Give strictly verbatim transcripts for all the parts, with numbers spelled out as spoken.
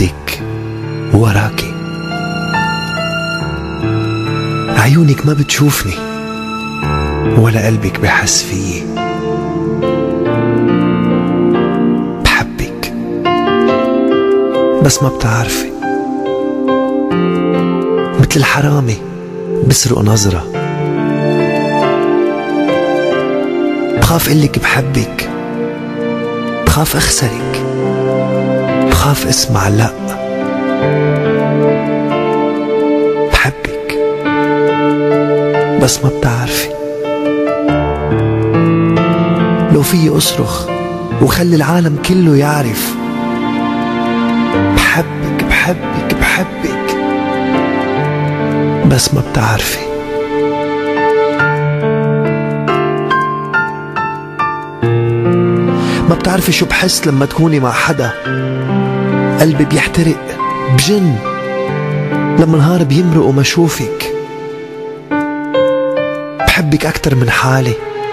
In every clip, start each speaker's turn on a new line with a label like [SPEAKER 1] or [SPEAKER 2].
[SPEAKER 1] بعدك وراكي. عيونك ما بتشوفني ولا قلبك بحس فيي. بحبك بس ما بتعرفي، مثل الحرامي بسرق نظرة. بخاف قلك بحبك، بخاف اخسرك، بخاف اسمع لأ. بحبك بس ما بتعرفي. لو فيي اصرخ وخلي العالم كله يعرف، بحبك بحبك بحبك بس ما بتعرفي. ما بتعرفي شو بحس لما تكوني مع حدا. قلبي بيحترق بجن لما نهار بيمرق وما شوفك. بحبك أكتر من حالي.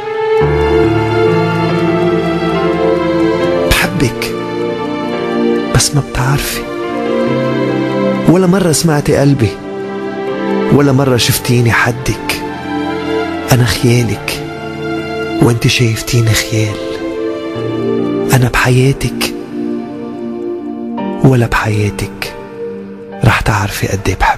[SPEAKER 1] بحبك بس ما بتعرفي. ولا مرة سمعتي قلبي، ولا مرة شفتيني حدك. أنا خيالك وانت شايفتيني خيال. أنا بحياتك ولا بحياتك رح تعرفي قد ايه بحبك.